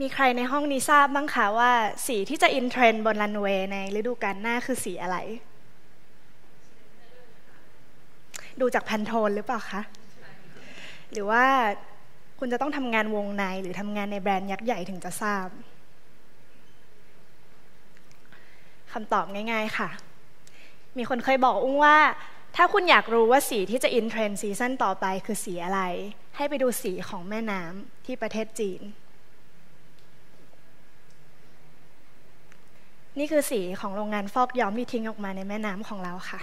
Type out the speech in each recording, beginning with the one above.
มีใครในห้องนี้ทราบบ้างคะว่าสีที่จะอินเทรนด์บนรันเวย์ในฤดูกาลหน้าคือสีอะไรดูจากแพนโทนหรือเปล่าคะหรือว่าคุณจะต้องทำงานวงในหรือทำงานในแบรนด์ยักษ์ใหญ่ถึงจะทราบคำตอบง่ายๆค่ะมีคนเคยบอกอุ้งว่าถ้าคุณอยากรู้ว่าสีที่จะอินเทรนด์ซีซั่นต่อไปคือสีอะไรให้ไปดูสีของแม่น้ำที่ประเทศจีนนี่คือสีของโรงงานฟอกย้อมที่ทิ้งออกมาในแม่น้ำของเราค่ะ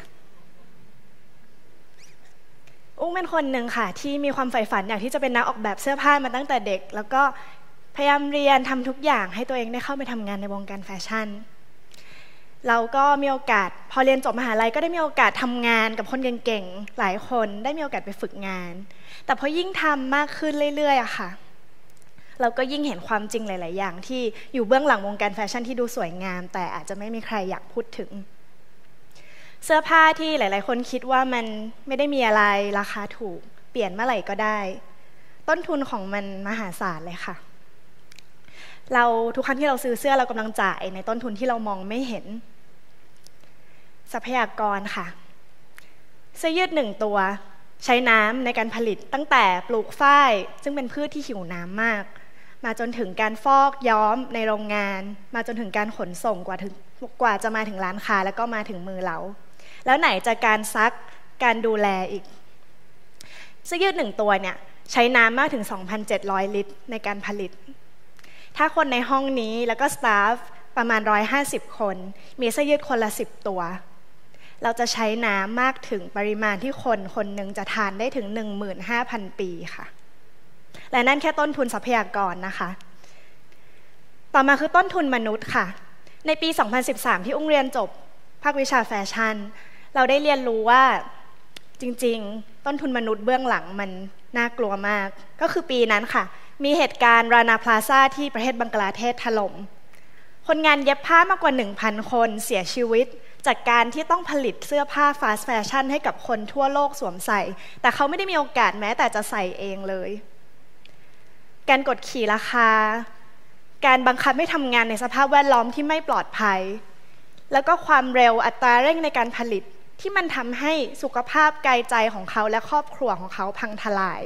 อุ้งเป็นคนหนึ่งค่ะที่มีความใฝ่ฝันอยากที่จะเป็นนักออกแบบเสื้อผ้ามาตั้งแต่เด็กแล้วก็พยายามเรียนทำทุกอย่างให้ตัวเองได้เข้าไปทำงานในวงการแฟชั่นเราก็มีโอกาสพอเรียนจบมหาลัยก็ได้มีโอกาสทำงานกับคนเก่งๆหลายคนได้มีโอกาสไปฝึกงานแต่พอยิ่งทำมากขึ้นเรื่อยๆอะค่ะเราก็ยิ่งเห็นความจริงหลายๆอย่างที่อยู่เบื้องหลังวงการแฟชั่นที่ดูสวยงามแต่อาจจะไม่มีใครอยากพูดถึงเสื้อผ้าที่หลายๆคนคิดว่ามันไม่ได้มีอะไรราคาถูกเปลี่ยนเมื่อไหร่ก็ได้ต้นทุนของมันมหาศาลเลยค่ะเราทุกครั้งที่เราซื้อเสื้อเรากำลังจ่ายในต้นทุนที่เรามองไม่เห็นทรัพยากรค่ะเสื้อยืด1ตัวใช้น้ำในการผลิตตั้งแต่ปลูกฝ้ายซึ่งเป็นพืชที่หิวน้ำมากมาจนถึงการฟอกย้อมในโรงงานมาจนถึงการขนส่งกว่าจะมาถึงร้านค้าแล้วก็มาถึงมือเราแล้วไหนจะการซักการดูแลอีกเสื้อยืด1ตัวเนี่ยใช้น้ำมากถึง 2,700 ลิตรในการผลิตถ้าคนในห้องนี้แล้วก็สตาฟประมาณ150คนมีเสื้อยืดคนละ10ตัวเราจะใช้น้ำมากถึงปริมาณที่คนหนึ่งจะทานได้ถึง 15,000 ปีค่ะและนั่นแค่ต้นทุนทรัพยากรนะคะต่อมาคือต้นทุนมนุษย์ค่ะในปี 2013 ที่อุ้งเรียนจบภาควิชาแฟชั่นเราได้เรียนรู้ว่าจริงๆต้นทุนมนุษย์เบื้องหลังมันน่ากลัวมากก็คือปีนั้นค่ะมีเหตุการณ์รานาพลาซ่าที่ประเทศบังกลาเทศถล่มคนงานเย็บผ้ามากกว่า 1,000 คนเสียชีวิตจากการที่ต้องผลิตเสื้อผ้าฟาสต์แฟชั่นให้กับคนทั่วโลกสวมใส่แต่เขาไม่ได้มีโอกาสแม้แต่จะใส่เองเลยการกดขี่ราคาการบังคับให้ทำงานในสภาพแวดล้อมที่ไม่ปลอดภัยแล้วก็ความเร็วอัตราเร่งในการผลิตที่มันทำให้สุขภาพกายใจของเขาและครอบครัวของเขาพังทลาย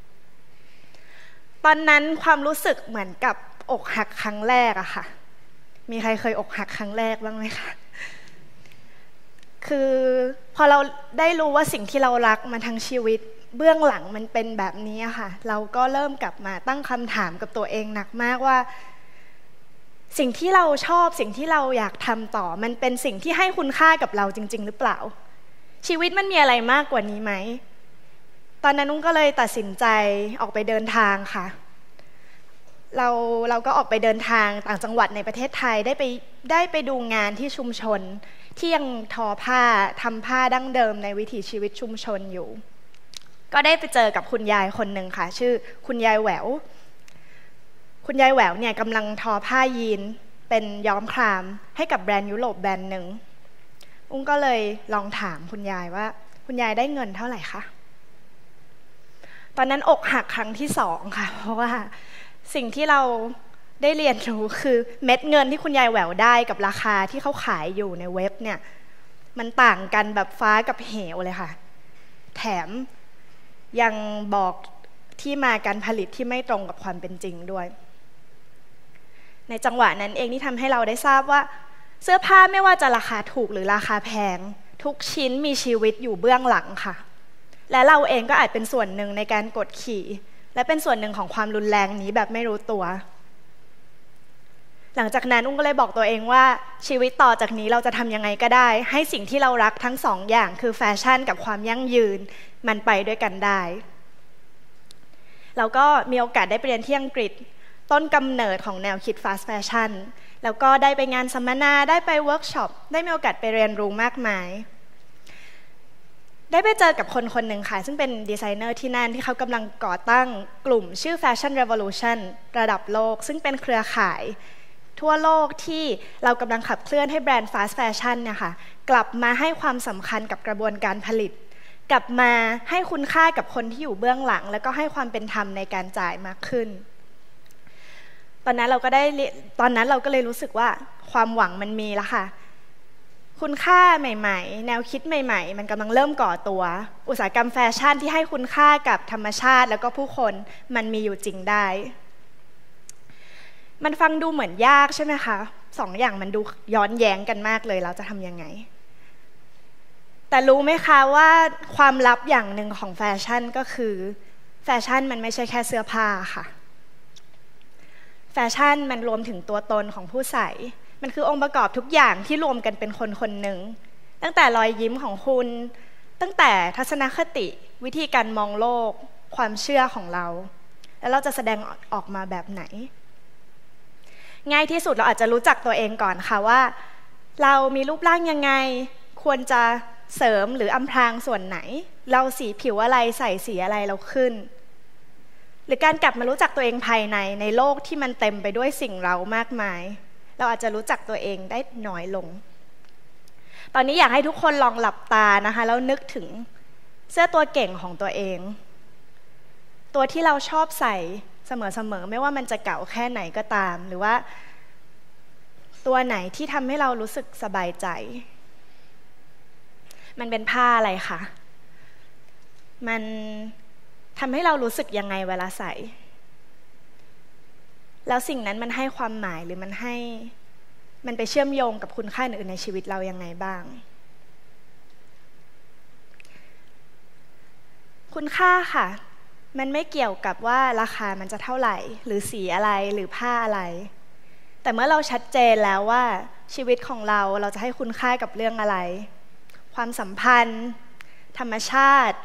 ตอนนั้นความรู้สึกเหมือนกับอกหักครั้งแรกอะค่ะมีใครเคยอกหักครั้งแรกบ้างไหมคะคือพอเราได้รู้ว่าสิ่งที่เรารักมาทั้งชีวิตเบื้องหลังมันเป็นแบบนี้ค่ะเราก็เริ่มกลับมาตั้งคำถามกับตัวเองหนักมากว่าสิ่งที่เราชอบสิ่งที่เราอยากทำต่อมันเป็นสิ่งที่ให้คุณค่ากับเราจริงๆหรือเปล่าชีวิตมันมีอะไรมากกว่านี้ไหมตอนนั้นนุ้งก็เลยตัดสินใจออกไปเดินทางค่ะเราก็ออกไปเดินทางต่างจังหวัดในประเทศไทยได้ไปดูงานที่ชุมชนที่ยังทอผ้าทำผ้าดั้งเดิมในวิถีชีวิตชุมชนอยู่ก็ได้ไปเจอกับคุณยายคนหนึ่งค่ะชื่อคุณยายแหววคุณยายแหววเนี่ยกำลังทอผ้ายีนเป็นย้อมครามให้กับแบรนด์ยุโรปแบรนด์หนึ่งอุ้งก็เลยลองถามคุณยายว่าคุณยายได้เงินเท่าไหร่คะตอนนั้นอกหักครั้งที่2ค่ะเพราะว่าสิ่งที่เราได้เรียนรู้คือเม็ดเงินที่คุณยายแหววได้กับราคาที่เขาขายอยู่ในเว็บเนี่ยมันต่างกันแบบฟ้ากับเหวเลยค่ะแถมยังบอกที่มาการผลิตที่ไม่ตรงกับความเป็นจริงด้วยในจังหวะนั้นเองที่ทำให้เราได้ทราบว่าเสื้อผ้าไม่ว่าจะราคาถูกหรือราคาแพงทุกชิ้นมีชีวิตอยู่เบื้องหลังค่ะและเราเองก็อาจเป็นส่วนหนึ่งในการกดขี่และเป็นส่วนหนึ่งของความรุนแรงนี้แบบไม่รู้ตัวหลังจากนั้นอุ้งก็เลยบอกตัวเองว่าชีวิตต่อจากนี้เราจะทำยังไงก็ได้ให้สิ่งที่เรารักทั้ง2อย่างคือแฟชั่นกับความยั่งยืนมันไปด้วยกันได้เราก็มีโอกาสได้ไปเรียนที่อังกฤษต้นกำเนิดของแนวคิดฟาสต์แฟชั่นแล้วก็ได้ไปงานสัมมนาได้ไปเวิร์กช็อปได้มีโอกาสไปเรียนรู้มากมายได้ไปเจอกับคนคนหนึ่งค่ะซึ่งเป็นดีไซเนอร์ที่นั่นที่เขากำลังก่อตั้งกลุ่มชื่อ Fashion Revolution ระดับโลกซึ่งเป็นเครือข่ายทั่วโลกที่เรากำลังขับเคลื่อนให้แบรนด์ Fast Fashion เนี่ยค่ะกลับมาให้ความสำคัญกับกระบวนการผลิตกลับมาให้คุณค่ากับคนที่อยู่เบื้องหลังแล้วก็ให้ความเป็นธรรมในการจ่ายมากขึ้นตอนนั้นเราก็เลยรู้สึกว่าความหวังมันมีแล้วค่ะคุณค่าใหม่ๆแนวคิดใหม่ๆมันกำลังเริ่มก่อตัวอุตสาหกรรมแฟชั่นที่ให้คุณค่ากับธรรมชาติแล้วก็ผู้คนมันมีอยู่จริงได้มันฟังดูเหมือนยากใช่ไหมคะสองอย่างมันดูย้อนแย้งกันมากเลยเราจะทำยังไงแต่รู้ไหมคะว่าความลับอย่างหนึ่งของแฟชั่นก็คือแฟชั่นมันไม่ใช่แค่เสื้อผ้าค่ะแฟชั่นมันรวมถึงตัวตนของผู้ใส่มันคือองค์ประกอบทุกอย่างที่รวมกันเป็นคนคนหนึ่งตั้งแต่รอยยิ้มของคุณตั้งแต่ทัศนคติวิธีการมองโลกความเชื่อของเราแล้วเราจะแสดงออกมาแบบไหนง่ายที่สุดเราอาจจะรู้จักตัวเองก่อนค่ะว่าเรามีรูปร่างยังไงควรจะเสริมหรืออำพรางส่วนไหนเราสีผิวอะไรใส่สีอะไรเราขึ้นหรือการกลับมารู้จักตัวเองภายในโลกที่มันเต็มไปด้วยสิ่งเร้ามากมายเราอาจจะรู้จักตัวเองได้น้อยลงตอนนี้อยากให้ทุกคนลองหลับตานะคะแล้วนึกถึงเสื้อตัวเก่งของตัวเองตัวที่เราชอบใส่เสมอไม่ว่ามันจะเก่าแค่ไหนก็ตามหรือว่าตัวไหนที่ทำให้เรารู้สึกสบายใจมันเป็นผ้าอะไรคะมันทำให้เรารู้สึกยังไงเวลาใส่แล้วสิ่งนั้นมันให้ความหมายหรือมันไปเชื่อมโยงกับคุณค่าอื่นในชีวิตเรายังไงบ้างคุณค่าค่ะมันไม่เกี่ยวกับว่าราคามันจะเท่าไหร่หรือสีอะไรหรือผ้าอะไรแต่เมื่อเราชัดเจนแล้วว่าชีวิตของเราจะให้คุณค่ากับเรื่องอะไรความสัมพันธ์ธรรมชาติ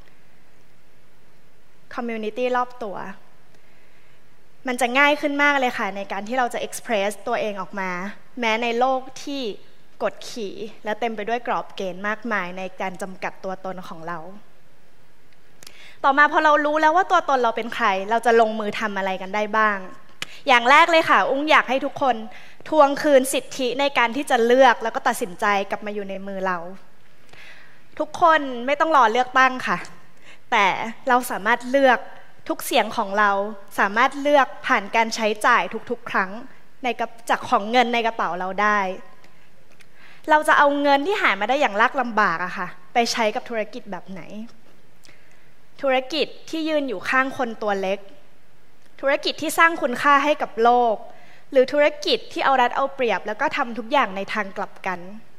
คอมมูนิตี้รอบตัวมันจะง่ายขึ้นมากเลยค่ะในการที่เราจะเอ็กซ์เพรสตัวเองออกมาแม้ในโลกที่กดขี่และเต็มไปด้วยกรอบเกณฑ์มากมายในการจำกัดตัวตนของเราต่อมาพอเรารู้แล้วว่าตัวตนเราเป็นใครเราจะลงมือทำอะไรกันได้บ้างอย่างแรกเลยค่ะอุ้งอยากให้ทุกคนทวงคืนสิทธิในการที่จะเลือกแล้วก็ตัดสินใจกลับมาอยู่ในมือเราทุกคนไม่ต้องรอเลือกตั้งค่ะแต่เราสามารถเลือกทุกเสียงของเราสามารถเลือกผ่านการใช้จ่ายทุกๆครั้งจากของเงินในกระเป๋าเราได้เราจะเอาเงินที่หามาได้อย่างยากลำบากอะค่ะไปใช้กับธุรกิจแบบไหนธุรกิจที่ยืนอยู่ข้างคนตัวเล็กธุรกิจที่สร้างคุณค่าให้กับโลกหรือธุรกิจที่เอารัดเอาเปรียบแล้วก็ทำทุกอย่างในทางกลับกัน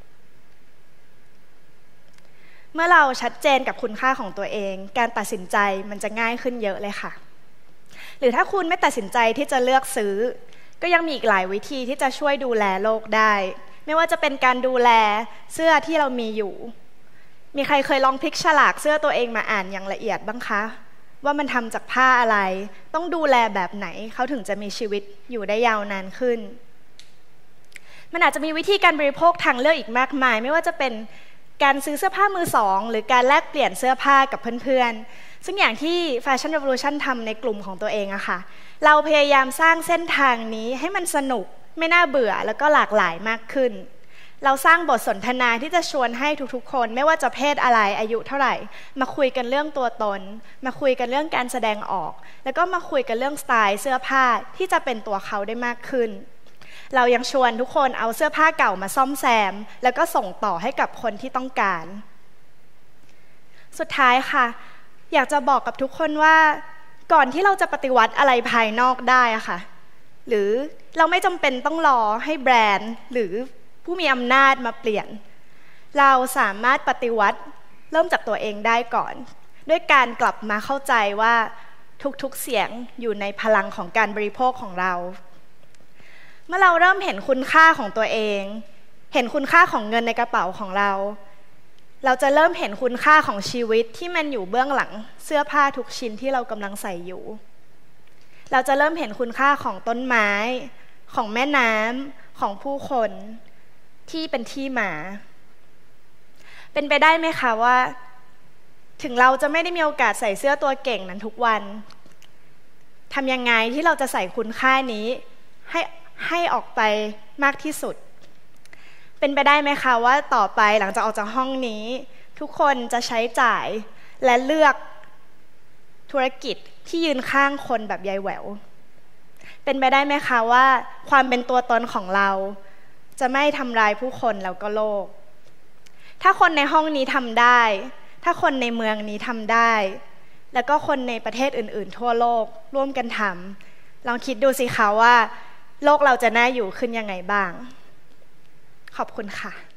เมื่อเราชัดเจนกับคุณค่าของตัวเองการตัดสินใจมันจะง่ายขึ้นเยอะเลยค่ะหรือถ้าคุณไม่ตัดสินใจที่จะเลือกซื้อก็ยังมีอีกหลายวิธีที่จะช่วยดูแลโลกได้ไม่ว่าจะเป็นการดูแลเสื้อที่เรามีอยู่มีใครเคยลองพลิกฉลากเสื้อตัวเองมาอ่านอย่างละเอียดบ้างคะว่ามันทำจากผ้าอะไรต้องดูแลแบบไหนเขาถึงจะมีชีวิตอยู่ได้ยาวนานขึ้นมันอาจจะมีวิธีการบริโภคทางเลือกอีกมากมายไม่ว่าจะเป็นการซื้อเสื้อผ้ามือสองหรือการแลกเปลี่ยนเสื้อผ้ากับเพื่อนๆซึ่งอย่างที่ Fashion Revolution ทำในกลุ่มของตัวเองอะค่ะเราพยายามสร้างเส้นทางนี้ให้มันสนุกไม่น่าเบื่อแล้วก็หลากหลายมากขึ้นเราสร้างบทสนทนาที่จะชวนให้ทุกๆคนไม่ว่าจะเพศอะไรอายุเท่าไหร่มาคุยกันเรื่องตัวตนมาคุยกันเรื่องการแสดงออกแล้วก็มาคุยกันเรื่องสไตล์เสื้อผ้าที่จะเป็นตัวเขาได้มากขึ้นเรายังชวนทุกคนเอาเสื้อผ้าเก่ามาซ่อมแซมแล้วก็ส่งต่อให้กับคนที่ต้องการสุดท้ายค่ะอยากจะบอกกับทุกคนว่าก่อนที่เราจะปฏิวัติอะไรภายนอกได้อะค่ะหรือเราไม่จำเป็นต้องรอให้แบรนด์หรือผู้มีอำนาจมาเปลี่ยนเราสามารถปฏิวัติเริ่มจากตัวเองได้ก่อนด้วยการกลับมาเข้าใจว่าทุกๆเสียงอยู่ในพลังของการบริโภคของเราเมื่อเราเริ่มเห็นคุณค่าของตัวเองเห็นคุณค่าของเงินในกระเป๋าของเราจะเริ่มเห็นคุณค่าของชีวิตที่มันอยู่เบื้องหลังเสื้อผ้าทุกชิ้นที่เรากำลังใส่อยู่เราจะเริ่มเห็นคุณค่าของต้นไม้ของแม่น้ำของผู้คนที่เป็นที่มาเป็นไปได้ไหมคะว่าถึงเราจะไม่ได้มีโอกาสใส่เสื้อตัวเก่งนั้นทุกวันทำยังไงที่เราจะใส่คุณค่านี้ให้ออกไปมากที่สุดเป็นไปได้ไหมคะว่าต่อไปหลังจากออกจากห้องนี้ทุกคนจะใช้จ่ายและเลือกธุรกิจที่ยืนข้างคนแบบยายแหววเป็นไปได้ไหมคะว่าความเป็นตัวตนของเราจะไม่ทำร้ายผู้คนแล้วก็โลกถ้าคนในห้องนี้ทำได้ถ้าคนในเมืองนี้ทำได้แล้วก็คนในประเทศอื่นๆทั่วโลกร่วมกันทำลองคิดดูสิคะว่าโลกเราจะน่าอยู่ขึ้นยังไงบ้างขอบคุณค่ะ